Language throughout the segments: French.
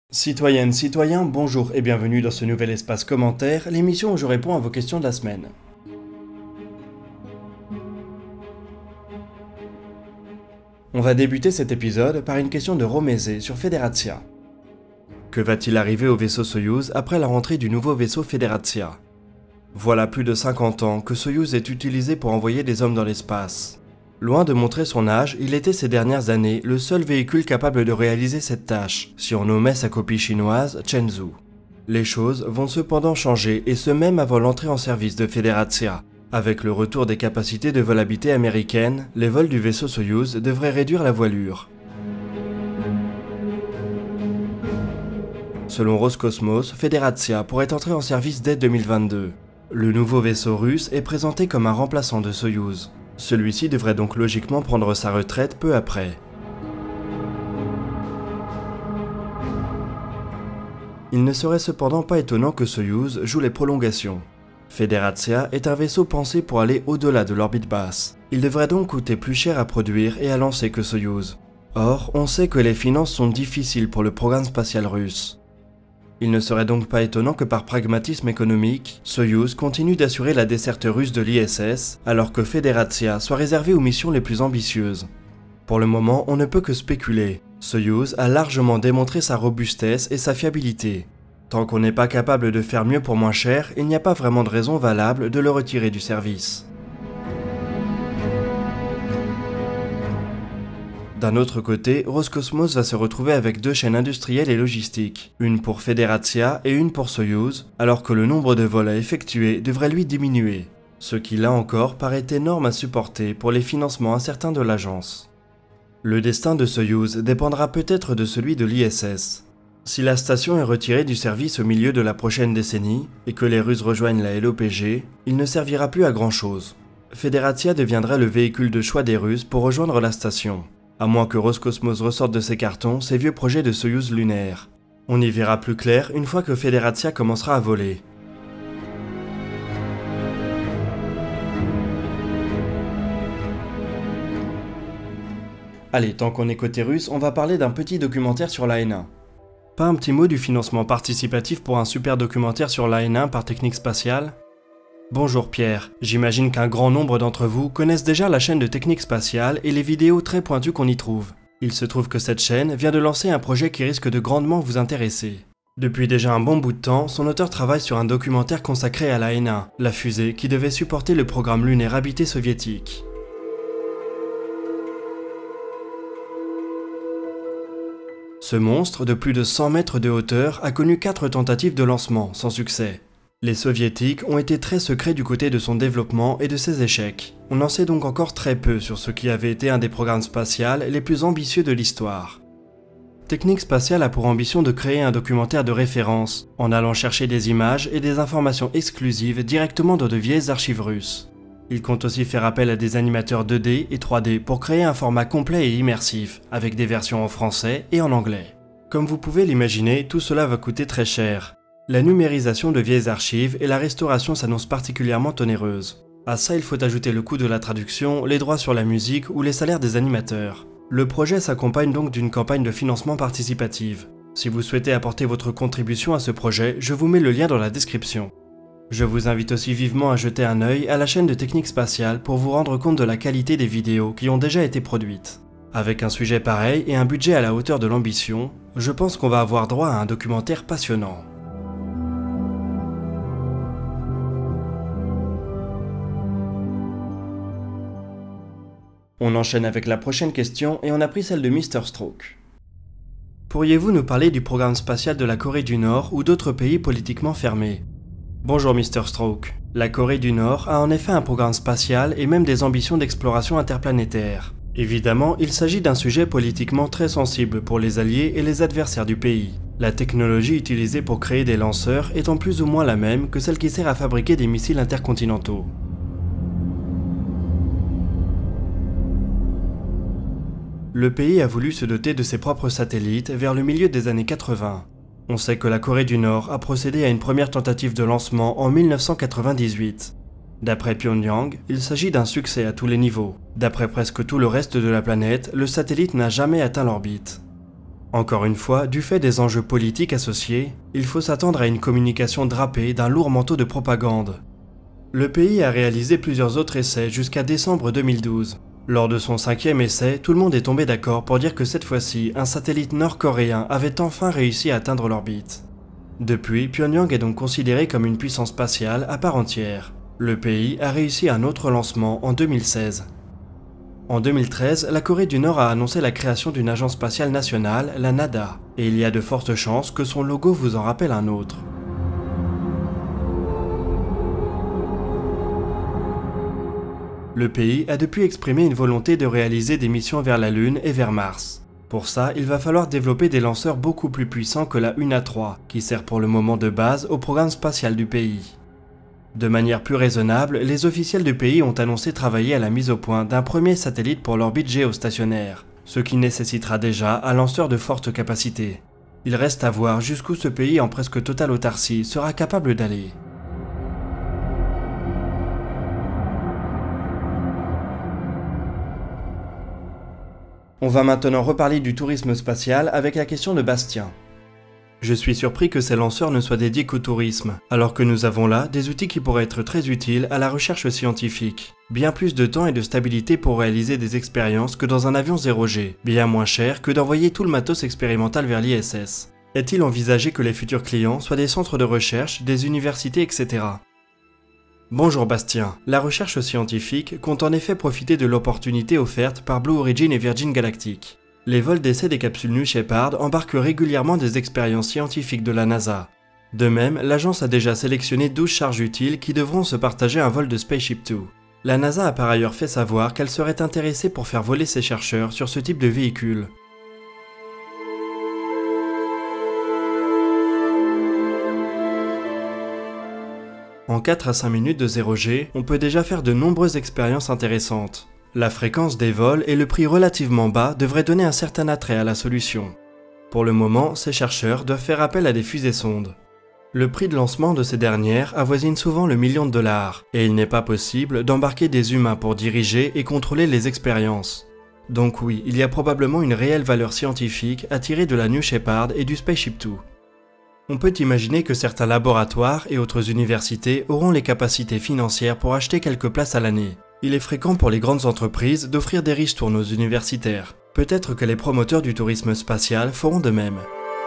Citoyennes, citoyens, bonjour et bienvenue dans ce nouvel espace commentaire, l'émission où je réponds à vos questions de la semaine. On va débuter cet épisode par une question de Romézé sur Federatia. Que va-t-il arriver au vaisseau Soyouz après la rentrée du nouveau vaisseau Federatia? Voilà plus de 50 ans que Soyouz est utilisé pour envoyer des hommes dans l'espace. Loin de montrer son âge, il était ces dernières années le seul véhicule capable de réaliser cette tâche, si on omet sa copie chinoise, Chenzhou. Les choses vont cependant changer, et ce même avant l'entrée en service de Federatia. Avec le retour des capacités de vol habité américaines, les vols du vaisseau Soyouz devraient réduire la voilure. Selon Roscosmos, Federatia pourrait entrer en service dès 2022. Le nouveau vaisseau russe est présenté comme un remplaçant de Soyouz. Celui-ci devrait donc logiquement prendre sa retraite peu après. Il ne serait cependant pas étonnant que Soyouz joue les prolongations. Federatia est un vaisseau pensé pour aller au-delà de l'orbite basse. Il devrait donc coûter plus cher à produire et à lancer que Soyouz. Or, on sait que les finances sont difficiles pour le programme spatial russe. Il ne serait donc pas étonnant que par pragmatisme économique, Soyouz continue d'assurer la desserte russe de l'ISS, alors que Federatia soit réservée aux missions les plus ambitieuses. Pour le moment, on ne peut que spéculer. Soyouz a largement démontré sa robustesse et sa fiabilité. Tant qu'on n'est pas capable de faire mieux pour moins cher, il n'y a pas vraiment de raison valable de le retirer du service. D'un autre côté, Roscosmos va se retrouver avec deux chaînes industrielles et logistiques, une pour Federatia et une pour Soyouz, alors que le nombre de vols à effectuer devrait lui diminuer, ce qui là encore paraît énorme à supporter pour les financements incertains de l'agence. Le destin de Soyouz dépendra peut-être de celui de l'ISS. Si la station est retirée du service au milieu de la prochaine décennie, et que les Russes rejoignent la LOPG, il ne servira plus à grand chose. Federatia deviendrait le véhicule de choix des Russes pour rejoindre la station. À moins que Roscosmos ressorte de ses cartons ses vieux projets de Soyouz lunaire. On y verra plus clair une fois que Federatia commencera à voler. Allez, tant qu'on est côté russe, on va parler d'un petit documentaire sur la N1. Pas un petit mot du financement participatif pour un super documentaire sur la N1 par Technique Spatiale? Bonjour Pierre, j'imagine qu'un grand nombre d'entre vous connaissent déjà la chaîne de Technique Spatiale et les vidéos très pointues qu'on y trouve. Il se trouve que cette chaîne vient de lancer un projet qui risque de grandement vous intéresser. Depuis déjà un bon bout de temps, son auteur travaille sur un documentaire consacré à la N1, la fusée qui devait supporter le programme lunaire habité soviétique. Ce monstre, de plus de 100 mètres de hauteur, a connu 4 tentatives de lancement, sans succès. Les soviétiques ont été très secrets du côté de son développement et de ses échecs. On en sait donc encore très peu sur ce qui avait été un des programmes spatials les plus ambitieux de l'histoire. Technique Spatiale a pour ambition de créer un documentaire de référence, en allant chercher des images et des informations exclusives directement dans de vieilles archives russes. Il compte aussi faire appel à des animateurs 2D et 3D pour créer un format complet et immersif, avec des versions en français et en anglais. Comme vous pouvez l'imaginer, tout cela va coûter très cher. La numérisation de vieilles archives et la restauration s'annoncent particulièrement onéreuses. À ça, il faut ajouter le coût de la traduction, les droits sur la musique ou les salaires des animateurs. Le projet s'accompagne donc d'une campagne de financement participative. Si vous souhaitez apporter votre contribution à ce projet, je vous mets le lien dans la description. Je vous invite aussi vivement à jeter un œil à la chaîne de Technique Spatiale pour vous rendre compte de la qualité des vidéos qui ont déjà été produites. Avec un sujet pareil et un budget à la hauteur de l'ambition, je pense qu'on va avoir droit à un documentaire passionnant. On enchaîne avec la prochaine question et on a pris celle de Mr. Stroke. Pourriez-vous nous parler du programme spatial de la Corée du Nord ou d'autres pays politiquement fermés? Bonjour Mr. Stroke. La Corée du Nord a en effet un programme spatial et même des ambitions d'exploration interplanétaire. Évidemment, il s'agit d'un sujet politiquement très sensible pour les alliés et les adversaires du pays. La technologie utilisée pour créer des lanceurs étant plus ou moins la même que celle qui sert à fabriquer des missiles intercontinentaux. Le pays a voulu se doter de ses propres satellites vers le milieu des années 80. On sait que la Corée du Nord a procédé à une première tentative de lancement en 1998. D'après Pyongyang, il s'agit d'un succès à tous les niveaux. D'après presque tout le reste de la planète, le satellite n'a jamais atteint l'orbite. Encore une fois, du fait des enjeux politiques associés, il faut s'attendre à une communication drapée d'un lourd manteau de propagande. Le pays a réalisé plusieurs autres essais jusqu'à décembre 2012. Lors de son 5e essai, tout le monde est tombé d'accord pour dire que cette fois-ci, un satellite nord-coréen avait enfin réussi à atteindre l'orbite. Depuis, Pyongyang est donc considéré comme une puissance spatiale à part entière. Le pays a réussi un autre lancement en 2016. En 2013, la Corée du Nord a annoncé la création d'une agence spatiale nationale, la NADA, et il y a de fortes chances que son logo vous en rappelle un autre. Le pays a depuis exprimé une volonté de réaliser des missions vers la Lune et vers Mars. Pour ça, il va falloir développer des lanceurs beaucoup plus puissants que la UNA-3, qui sert pour le moment de base au programme spatial du pays. De manière plus raisonnable, les officiels du pays ont annoncé travailler à la mise au point d'un premier satellite pour l'orbite géostationnaire, ce qui nécessitera déjà un lanceur de forte capacité. Il reste à voir jusqu'où ce pays en presque totale autarcie sera capable d'aller. On va maintenant reparler du tourisme spatial avec la question de Bastien. Je suis surpris que ces lanceurs ne soient dédiés qu'au tourisme, alors que nous avons là des outils qui pourraient être très utiles à la recherche scientifique. Bien plus de temps et de stabilité pour réaliser des expériences que dans un avion 0G, bien moins cher que d'envoyer tout le matos expérimental vers l'ISS. Est-il envisagé que les futurs clients soient des centres de recherche, des universités, etc. Bonjour Bastien, la recherche scientifique compte en effet profiter de l'opportunité offerte par Blue Origin et Virgin Galactic. Les vols d'essai des capsules New Shepard embarquent régulièrement des expériences scientifiques de la NASA. De même, l'agence a déjà sélectionné 12 charges utiles qui devront se partager un vol de Spaceship Two. La NASA a par ailleurs fait savoir qu'elle serait intéressée pour faire voler ses chercheurs sur ce type de véhicule. En 4 à 5 minutes de 0G, on peut déjà faire de nombreuses expériences intéressantes. La fréquence des vols et le prix relativement bas devraient donner un certain attrait à la solution. Pour le moment, ces chercheurs doivent faire appel à des fusées-sondes. Le prix de lancement de ces dernières avoisine souvent le million de dollars, et il n'est pas possible d'embarquer des humains pour diriger et contrôler les expériences. Donc oui, il y a probablement une réelle valeur scientifique à tirer de la New Shepard et du Spaceship Two. On peut imaginer que certains laboratoires et autres universités auront les capacités financières pour acheter quelques places à l'année. Il est fréquent pour les grandes entreprises d'offrir des ristournes aux universitaires. Peut-être que les promoteurs du tourisme spatial feront de même.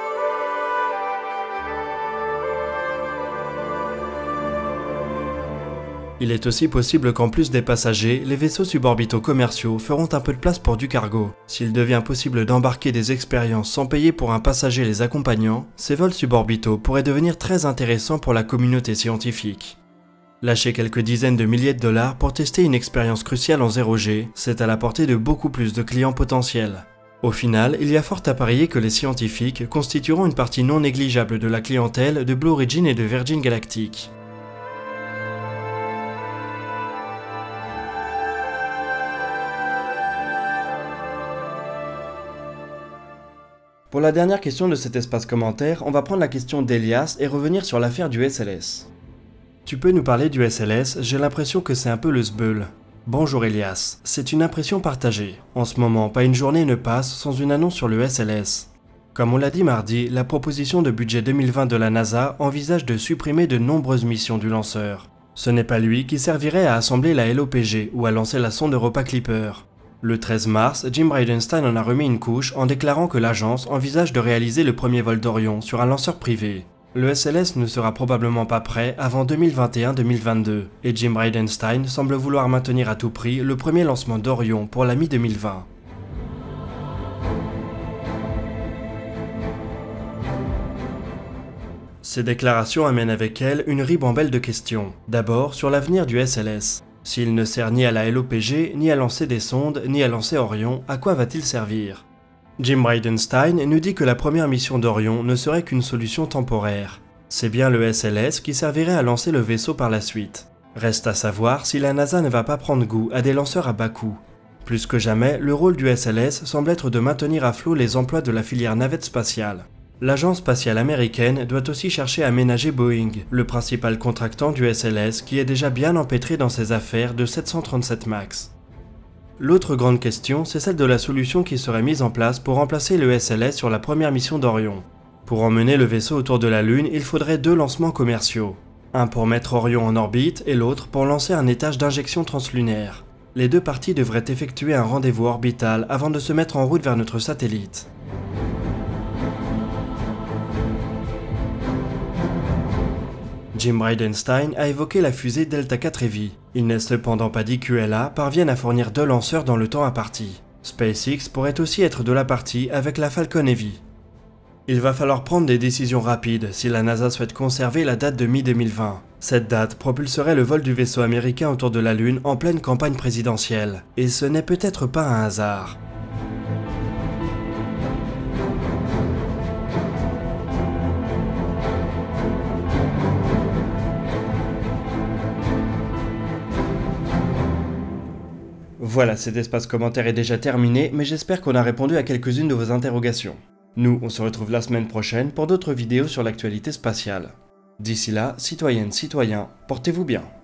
Il est aussi possible qu'en plus des passagers, les vaisseaux suborbitaux commerciaux feront un peu de place pour du cargo. S'il devient possible d'embarquer des expériences sans payer pour un passager les accompagnant, ces vols suborbitaux pourraient devenir très intéressants pour la communauté scientifique. Lâcher quelques dizaines de milliers de dollars pour tester une expérience cruciale en 0G, c'est à la portée de beaucoup plus de clients potentiels. Au final, il y a fort à parier que les scientifiques constitueront une partie non négligeable de la clientèle de Blue Origin et de Virgin Galactic. Pour la dernière question de cet espace commentaire, on va prendre la question d'Elias et revenir sur l'affaire du SLS. Tu peux nous parler du SLS, j'ai l'impression que c'est un peu le sbeul. Bonjour Elias, c'est une impression partagée. En ce moment, pas une journée ne passe sans une annonce sur le SLS. Comme on l'a dit mardi, la proposition de budget 2020 de la NASA envisage de supprimer de nombreuses missions du lanceur. Ce n'est pas lui qui servirait à assembler la LOPG ou à lancer la sonde Europa Clipper. Le 13 mars, Jim Bridenstine en a remis une couche en déclarant que l'agence envisage de réaliser le premier vol d'Orion sur un lanceur privé. Le SLS ne sera probablement pas prêt avant 2021-2022, et Jim Bridenstine semble vouloir maintenir à tout prix le premier lancement d'Orion pour la mi-2020. Ces déclarations amènent avec elles une ribambelle de questions. D'abord, sur l'avenir du SLS. S'il ne sert ni à la LOPG, ni à lancer des sondes, ni à lancer Orion, à quoi va-t-il servir? Jim Bridenstine nous dit que la première mission d'Orion ne serait qu'une solution temporaire. C'est bien le SLS qui servirait à lancer le vaisseau par la suite. Reste à savoir si la NASA ne va pas prendre goût à des lanceurs à bas coût. Plus que jamais, le rôle du SLS semble être de maintenir à flot les emplois de la filière navette spatiale. L'agence spatiale américaine doit aussi chercher à ménager Boeing, le principal contractant du SLS qui est déjà bien empêtré dans ses affaires de 737 MAX. L'autre grande question, c'est celle de la solution qui serait mise en place pour remplacer le SLS sur la première mission d'Orion. Pour emmener le vaisseau autour de la Lune, il faudrait 2 lancements commerciaux. Un pour mettre Orion en orbite et l'autre pour lancer un étage d'injection translunaire. Les 2 parties devraient effectuer un rendez-vous orbital avant de se mettre en route vers notre satellite. Jim Bridenstine a évoqué la fusée Delta IV Heavy. Il n'est cependant pas dit qu'ULA parvienne à fournir 2 lanceurs dans le temps imparti. SpaceX pourrait aussi être de la partie avec la Falcon Heavy. Il va falloir prendre des décisions rapides si la NASA souhaite conserver la date de mi-2020. Cette date propulserait le vol du vaisseau américain autour de la Lune en pleine campagne présidentielle. Et ce n'est peut-être pas un hasard. Voilà, cet espace commentaire est déjà terminé, mais j'espère qu'on a répondu à quelques-unes de vos interrogations. Nous, on se retrouve la semaine prochaine pour d'autres vidéos sur l'actualité spatiale. D'ici là, citoyennes, citoyens, portez-vous bien.